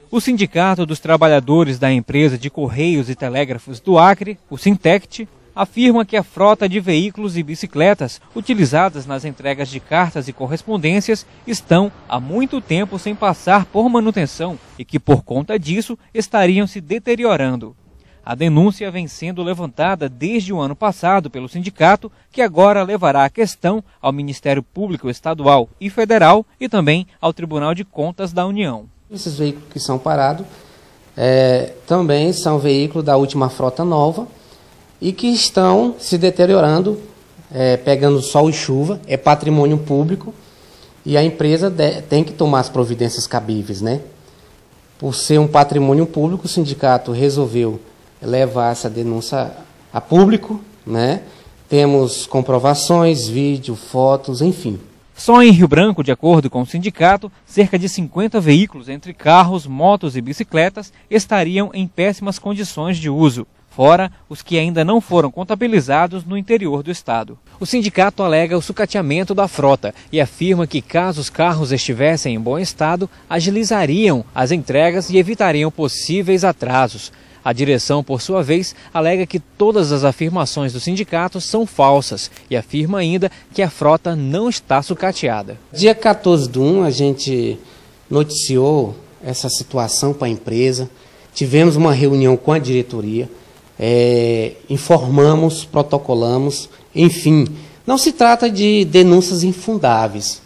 O Sindicato dos Trabalhadores da Empresa de Correios e Telégrafos do Acre, o Sintect, afirma que a frota de veículos e bicicletas utilizadas nas entregas de cartas e correspondências estão há muito tempo sem passar por manutenção e que, por conta disso, estariam se deteriorando. A denúncia vem sendo levantada desde o ano passado pelo sindicato, que agora levará a questão ao Ministério Público Estadual e Federal e também ao Tribunal de Contas da União. Esses veículos que são parados também são veículos da última frota nova e que estão se deteriorando, pegando sol e chuva, é patrimônio público e a empresa tem que tomar as providências cabíveis, né? Por ser um patrimônio público, o sindicato resolveu levar essa denúncia a público, né? Temos comprovações, vídeo, fotos, enfim. Só em Rio Branco, de acordo com o sindicato, cerca de 50 veículos entre carros, motos e bicicletas estariam em péssimas condições de uso, fora os que ainda não foram contabilizados no interior do estado. O sindicato alega o sucateamento da frota e afirma que, caso os carros estivessem em bom estado, agilizariam as entregas e evitariam possíveis atrasos. A direção, por sua vez, alega que todas as afirmações do sindicato são falsas e afirma ainda que a frota não está sucateada. Dia 14/1, a gente noticiou essa situação para a empresa, tivemos uma reunião com a diretoria, informamos, protocolamos, enfim, não se trata de denúncias infundáveis.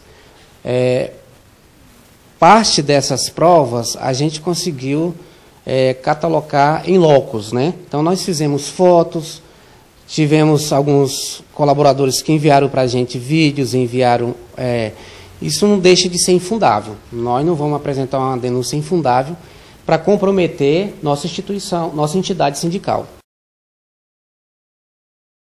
Parte dessas provas a gente conseguiu catalogar em locos, né? Então nós fizemos fotos, tivemos alguns colaboradores que enviaram para a gente vídeos, enviaram. Isso não deixa de ser infundável. Nós não vamos apresentar uma denúncia infundável para comprometer nossa instituição, nossa entidade sindical.